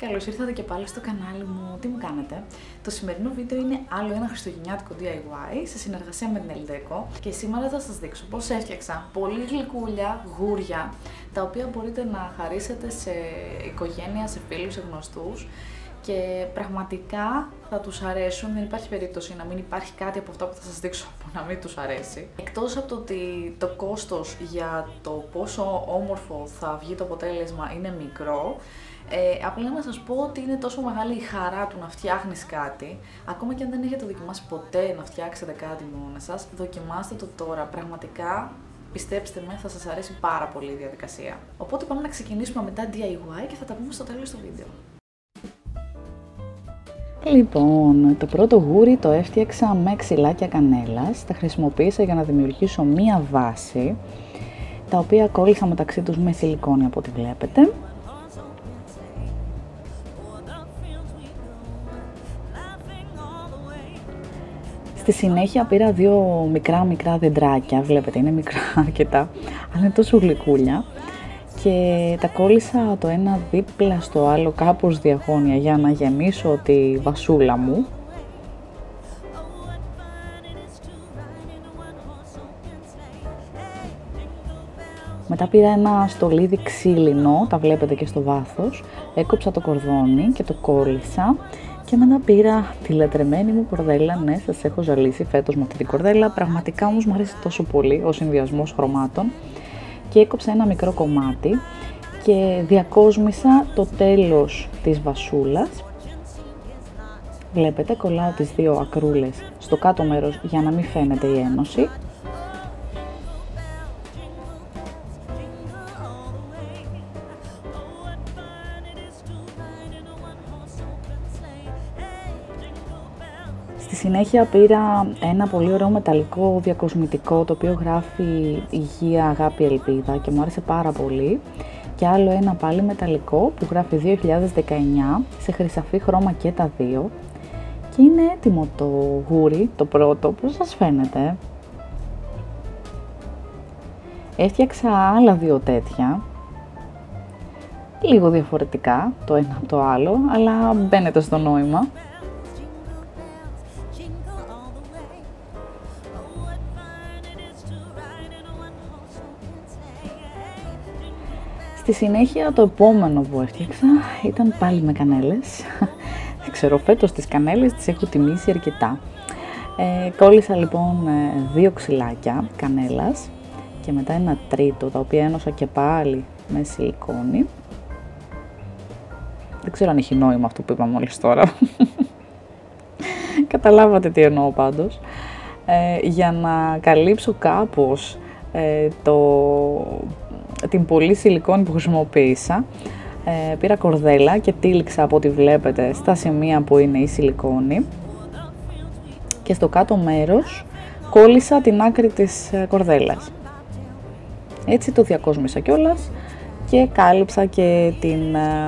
καλώς ήρθατε και πάλι στο κανάλι μου. Τι μου κάνετε? Το σημερινό βίντεο είναι άλλο ένα χριστουγεννιάτικο DIY σε συνεργασία με την Eldeco και σήμερα θα σας δείξω πώς έφτιαξα πολύ γλυκούλια, γούρια, τα οποία μπορείτε να χαρίσετε σε οικογένεια, σε φίλους, σε γνωστούς και πραγματικά θα τους αρέσουν. Δεν υπάρχει περίπτωση να μην υπάρχει κάτι από αυτά που θα σας δείξω που να μην τους αρέσει. Εκτός από το ότι το κόστος για το πόσο όμορφο θα βγει το αποτέλεσμα είναι μικρό, απλά να σας πω ότι είναι τόσο μεγάλη η χαρά του να φτιάχνεις κάτι, ακόμα και αν δεν έχετε δοκιμάσει ποτέ να φτιάξετε κάτι μόνα σας, δοκιμάστε το τώρα. Πραγματικά, πιστέψτε με, θα σας αρέσει πάρα πολύ η διαδικασία. Οπότε πάμε να ξεκινήσουμε με τα DIY και θα τα πούμε στο τέλος του βίντεο. Λοιπόν, το πρώτο γούρι το έφτιαξα με ξυλάκια κανέλας. Τα χρησιμοποίησα για να δημιουργήσω μία βάση, τα οποία κόλλησα μεταξύ τους με σιλικόνη από ό,τι βλέπετε. Στη συνέχεια πήρα δύο μικρά δεντράκια, βλέπετε είναι μικρά αρκετά, αλλά είναι τόσο γλυκούλια. Και τα κόλλησα το ένα δίπλα στο άλλο κάπως διαγώνια για να γεμίσω τη βασούλα μου. Μετά πήρα ένα στολίδι ξύλινο, τα βλέπετε και στο βάθος, έκοψα το κορδόνι και το κόλλησα και μετά πήρα τη λατρεμένη μου κορδέλα. Ναι, σας έχω ζαλίσει φέτος με αυτή την κορδέλα, πραγματικά όμως μου αρέσει τόσο πολύ ο συνδυασμός χρωμάτων. Και έκοψα ένα μικρό κομμάτι και διακόσμησα το τέλος της βασούλας. Βλέπετε, κολλάω τις δύο ακρούλες στο κάτω μέρος για να μην φαίνεται η ένωση. Στη συνέχεια πήρα ένα πολύ ωραίο μεταλλικό διακοσμητικό, το οποίο γράφει υγεία, αγάπη, ελπίδα και μου άρεσε πάρα πολύ. Και άλλο ένα πάλι μεταλλικό που γράφει 2019 σε χρυσαφί χρώμα και τα δύο. Και είναι έτοιμο το γούρι, το πρώτο, πώς σας φαίνεται? Έφτιαξα άλλα δύο τέτοια, λίγο διαφορετικά το ένα από το άλλο, αλλά μπαίνετε στο νόημα. Στη συνέχεια το επόμενο που έφτιαξα ήταν πάλι με κανέλες. Δεν ξέρω, φέτος τις κανέλες τις έχω τιμήσει αρκετά. Κόλλησα λοιπόν δύο ξυλάκια κανέλας και μετά ένα τρίτο, τα οποία ένωσα και πάλι με σιλικόνη. Δεν ξέρω αν έχει νόημα αυτό που είπα μόλις τώρα. Καταλάβατε τι εννοώ πάντως. Για να καλύψω κάπως την πολύ σιλικόνη που χρησιμοποίησα, πήρα κορδέλα και τύλιξα από ό,τι βλέπετε στα σημεία που είναι η σιλικόνη και στο κάτω μέρος κόλλησα την άκρη της κορδέλας. Έτσι το διακόσμησα κιόλας και κάλυψα και την,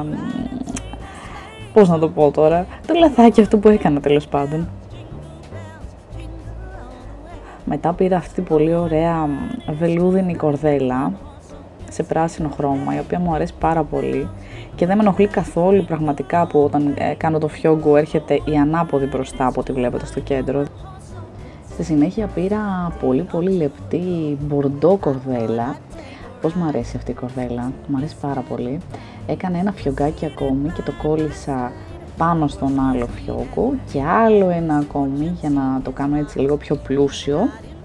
πώς να το πω τώρα, το λαθάκι αυτό που έκανα τέλος πάντων. Μετά πήρα αυτή την πολύ ωραία βελούδινη κορδέλα σε πράσινο χρώμα, η οποία μου αρέσει πάρα πολύ και δεν με ενοχλεί καθόλου πραγματικά που όταν κάνω το φιόγκο έρχεται η ανάποδη μπροστά από ό,τι βλέπετε στο κέντρο. Στη συνέχεια πήρα πολύ λεπτή μπορντό κορδέλα. Πώς μου αρέσει αυτή η κορδέλα, μου αρέσει πάρα πολύ. Έκανα ένα φιωγκάκι ακόμη και το κόλλησα πάνω στον άλλο φιόγκο και άλλο ένα ακόμη για να το κάνω έτσι λίγο πιο πλούσιο.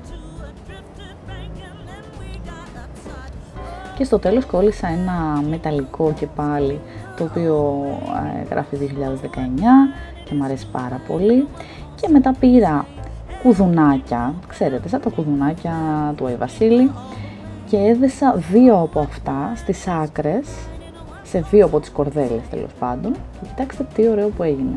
Και στο τέλος κόλλησα ένα μεταλλικό και πάλι, το οποίο γράφει 2019 και μου αρέσει πάρα πολύ. Και μετά πήρα κουδουνάκια, ξέρετε, σαν τα κουδουνάκια του Άι Βασίλη, και έδεσα δύο από αυτά στις άκρες, σε δύο από τις κορδέλες τέλος πάντων. Και κοιτάξτε τι ωραίο που έγινε.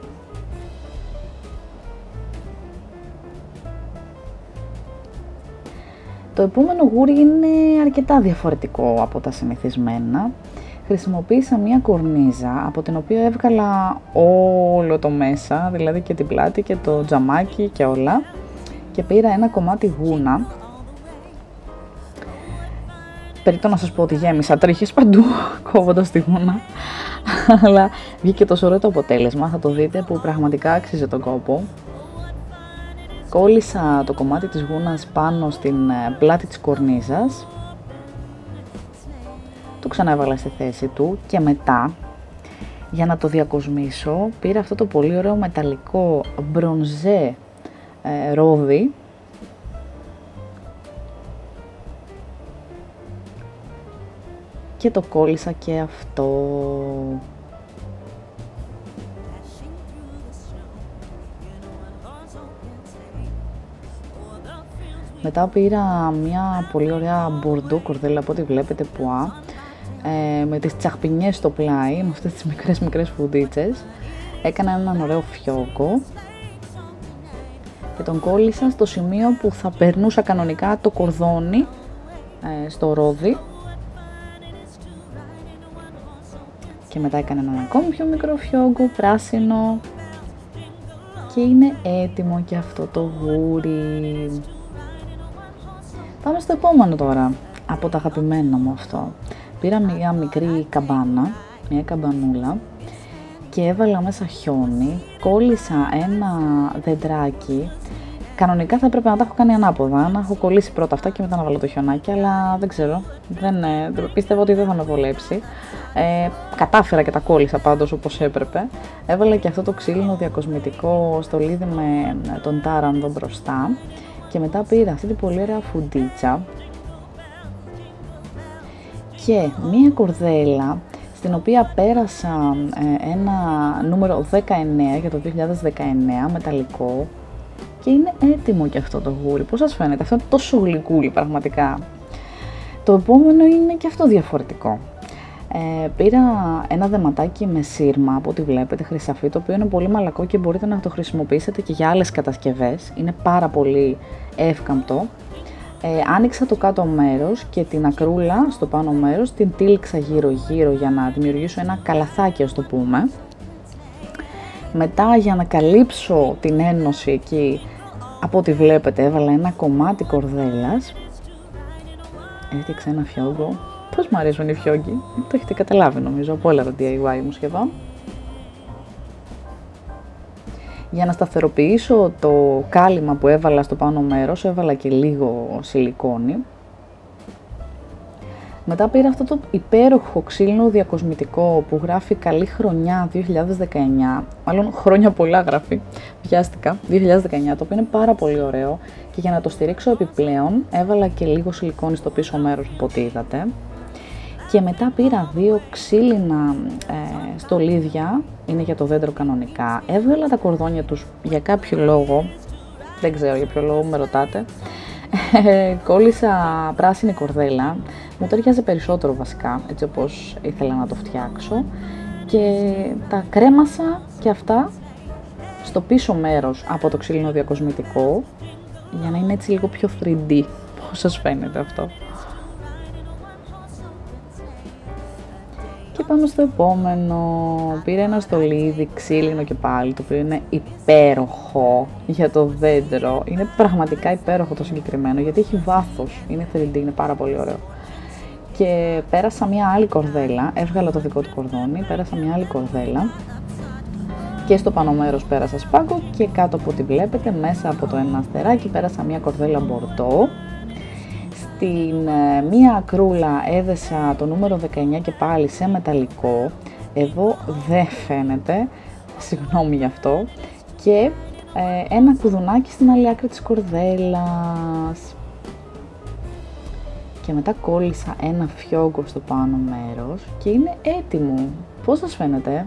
Το επόμενο γούρι είναι αρκετά διαφορετικό από τα συνηθισμένα. Χρησιμοποίησα μία κορνίζα από την οποία έβγαλα όλο το μέσα, δηλαδή και την πλάτη και το τζαμάκι και όλα. Και πήρα ένα κομμάτι γούνα περίπτω να σας πω ότι γέμισα τρίχες παντού κόβοντας τη γούνα, αλλά βγήκε τόσο ωραίο το αποτέλεσμα, θα το δείτε, που πραγματικά άξιζε τον κόπο. Κόλλησα το κομμάτι της γούνας πάνω στην πλάτη της κορνίζας, το ξαναέβαλα στη θέση του και μετά, για να το διακοσμήσω, πήρα αυτό το πολύ ωραίο μεταλλικό μπρονζέ ρόδι και το κόλλησα και αυτό. Μετά πήρα μια πολύ ωραία μπορντό κορδέλα, από ό,τι βλέπετε, πουά, με τις τσαχπινιές στο πλάι, με αυτές τις μικρές φουντίτσες. Έκανα έναν ωραίο φιόγκο και τον κόλλησα στο σημείο που θα περνούσα κανονικά το κορδόνι στο ρόδι. Και μετά έκανα έναν ακόμη πιο μικρό φιόγκο, πράσινο, και είναι έτοιμο και αυτό το γούρι. Πάμε στο επόμενο τώρα, από τα αγαπημένα μου αυτό. Πήρα μια μικρή καμπάνα, μια καμπανούλα, και έβαλα μέσα χιόνι, κόλλησα ένα δεντράκι. Κανονικά θα έπρεπε να τα έχω κάνει ανάποδα, να έχω κολλήσει πρώτα αυτά και μετά να βάλω το χιονάκι, αλλά δεν ξέρω, πίστευα ότι δεν θα με βολέψει. Κατάφερα και τα κόλλησα πάντως όπως έπρεπε. Έβαλα και αυτό το ξύλινο διακοσμητικό στολίδι με τον τάρανδο μπροστά και μετά πήρα αυτή την πολύ ωραία φουντίτσα και μία κορδέλα στην οποία πέρασα ένα νούμερο 19 για το 2019 μεταλλικό. Και είναι έτοιμο και αυτό το γούρι. Πώς σας φαίνεται? Αυτό είναι τόσο γλυκούλι πραγματικά. Το επόμενο είναι και αυτό διαφορετικό. Πήρα ένα δεματάκι με σύρμα, από ό,τι βλέπετε, χρυσαφί, το οποίο είναι πολύ μαλακό και μπορείτε να το χρησιμοποιήσετε και για άλλες κατασκευές. Είναι πάρα πολύ εύκαμπτο. Άνοιξα το κάτω μέρος και την ακρούλα στο πάνω μέρος την τύλιξα γύρω-γύρω για να δημιουργήσω ένα καλαθάκι, ας το πούμε. Μετά, για να καλύψω την ένωση εκεί, από ό,τι βλέπετε, έβαλα ένα κομμάτι κορδέλας. Έφτιαξα ένα φιόγκο. Πώς μου αρέσουν οι φιόγκοι, το έχετε καταλάβει νομίζω από όλα τα DIY μου σχεδόν. Για να σταθεροποιήσω το κάλυμα που έβαλα στο πάνω μέρος, έβαλα και λίγο σιλικόνη. Μετά πήρα αυτό το υπέροχο ξύλινο διακοσμητικό που γράφει καλή χρονιά 2019, μάλλον χρόνια πολλά γράφει, βιάστηκα, 2019, το οποίο είναι πάρα πολύ ωραίο, και για να το στηρίξω επιπλέον έβαλα και λίγο σιλικόνη στο πίσω μέρος, από ό,τι είδατε. Και μετά πήρα δύο ξύλινα στολίδια, είναι για το δέντρο κανονικά, έβγαλα τα κορδόνια τους για κάποιο λόγο, δεν ξέρω για ποιο λόγο, με ρωτάτε. Κόλλησα πράσινη κορδέλα, μου ταιριάζει περισσότερο βασικά, έτσι όπως ήθελα να το φτιάξω, και τα κρέμασα και αυτά στο πίσω μέρος από το ξύλινο διακοσμητικό, για να είναι έτσι λίγο πιο 3D. Πώς σας φαίνεται αυτό? Και πάμε στο επόμενο. Πήρα ένα στολίδι ξύλινο και πάλι, το οποίο είναι υπέροχο για το δέντρο. Είναι πραγματικά υπέροχο το συγκεκριμένο, γιατί έχει βάθος, είναι 3D, είναι πάρα πολύ ωραίο. Και πέρασα μια άλλη κορδέλα, έβγαλα το δικό του κορδόνι, πέρασα μια άλλη κορδέλα και στο πάνω μέρος πέρασα σπάγκο και κάτω από ό,τι βλέπετε μέσα από το ένα αστεράκι πέρασα μια κορδέλα μπορντό. Στην μία ακρούλα έδεσα το νούμερο 19 και πάλι σε μεταλλικό, εδώ δεν φαίνεται, συγγνώμη γι' αυτό, και ένα κουδουνάκι στην άλλη άκρη της κορδέλας. Και μετά κόλλησα ένα φιόγκο στο πάνω μέρος και είναι έτοιμο. Πώς σας φαίνεται?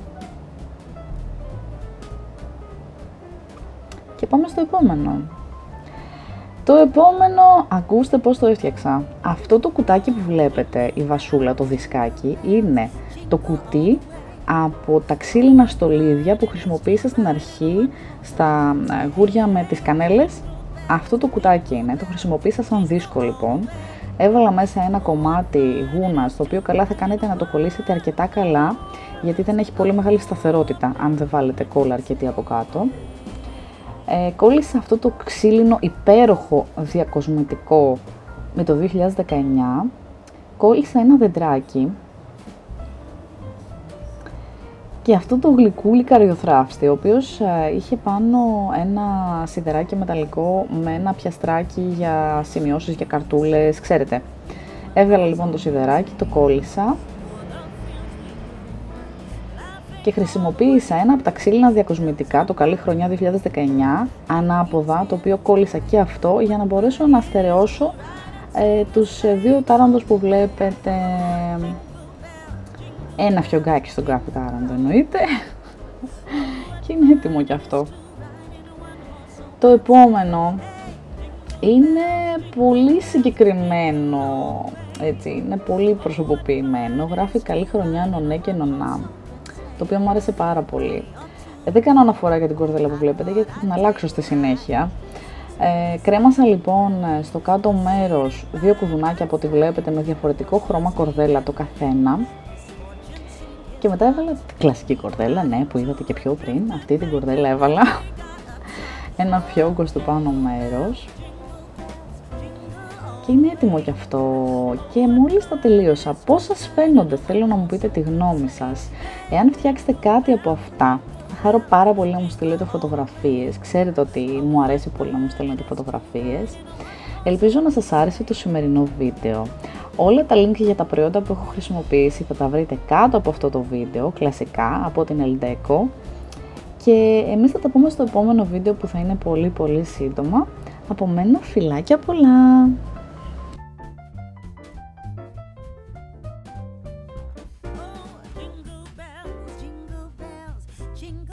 Και πάμε στο επόμενο. Το επόμενο, ακούστε πώς το έφτιαξα. Αυτό το κουτάκι που βλέπετε, η βασούλα, το δισκάκι, είναι το κουτί από τα ξύλινα στολίδια που χρησιμοποίησα στην αρχή στα γούρια με τις κανέλες. Αυτό το κουτάκι είναι, το χρησιμοποίησα σαν δίσκο λοιπόν. Έβαλα μέσα ένα κομμάτι γούνας, το οποίο καλά θα κάνετε να το κολλήσετε αρκετά καλά, γιατί δεν έχει πολύ μεγάλη σταθερότητα αν δεν βάλετε κόλλα αρκετή από κάτω. Κόλλησα αυτό το ξύλινο υπέροχο διακοσμητικό με το 2019 κόλλησα ένα δεντράκι και αυτό το γλυκούλι καριοθράφστη, ο οποίος είχε πάνω ένα σιδεράκι μεταλλικό με ένα πιαστράκι για σημειώσεις, για καρτούλες, ξέρετε. Έβγαλα λοιπόν το σιδεράκι, το κόλλησα και χρησιμοποίησα ένα από τα ξύλινα διακοσμητικά, το Καλή Χρονιά 2019, ανάποδα, το οποίο κόλλησα και αυτό για να μπορέσω να στερεώσω τους δύο τάραντος που βλέπετε. Ένα φιωγκάκι στον κάθε τάραντο εννοείται και είναι έτοιμο κι αυτό. Το επόμενο είναι πολύ συγκεκριμένο, έτσι, είναι πολύ προσωποποιημένο. Γράφει Καλή Χρονιά Νονέ και Νονά, το οποίο μου άρεσε πάρα πολύ. Δεν κάνω αναφορά για την κορδέλα που βλέπετε γιατί θα την αλλάξω στη συνέχεια. Κρέμασα λοιπόν στο κάτω μέρος δύο κουδουνάκια από ό,τι βλέπετε με διαφορετικό χρώμα κορδέλα το καθένα. Και μετά έβαλα την κλασική κορδέλα, ναι, που είδατε και πιο πριν. Αυτή την κορδέλα έβαλα ένα φιόγκο στο πάνω μέρος. Και είναι έτοιμο κι αυτό. Και μόλις τα τελείωσα, πώς σας φαίνονται, θέλω να μου πείτε τη γνώμη σας. Εάν φτιάξετε κάτι από αυτά, θα χαρώ πάρα πολύ να μου στείλετε φωτογραφίες. Ξέρετε ότι μου αρέσει πολύ να μου στέλνετε φωτογραφίες. Ελπίζω να σας άρεσε το σημερινό βίντεο. Όλα τα link για τα προϊόντα που έχω χρησιμοποιήσει θα τα βρείτε κάτω από αυτό το βίντεο, κλασικά, από την Eldeco. Και εμείς θα τα πούμε στο επόμενο βίντεο που θα είναι πολύ σύντομα. Από μένα φιλάκια πολλά!